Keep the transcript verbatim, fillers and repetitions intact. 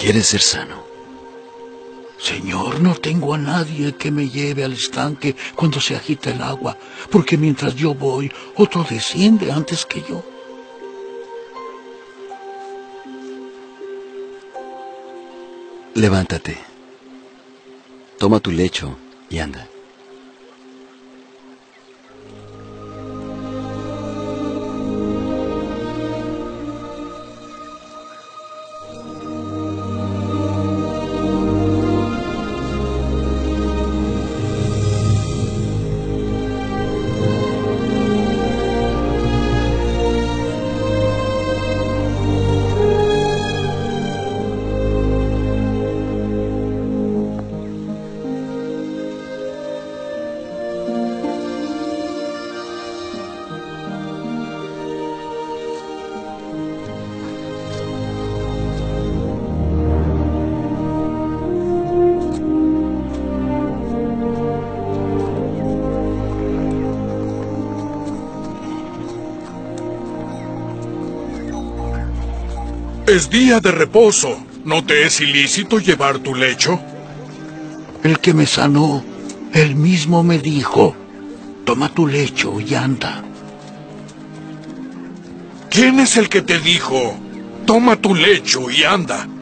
¿Quieres ser sano? Señor, no tengo a nadie que me lleve al estanque cuando se agita el agua, porque mientras yo voy, otro desciende antes que yo. Levántate. Toma tu lecho y anda. Es día de reposo. ¿No te es ilícito llevar tu lecho? El que me sanó, él mismo me dijo, toma tu lecho y anda. ¿Quién es el que te dijo, toma tu lecho y anda?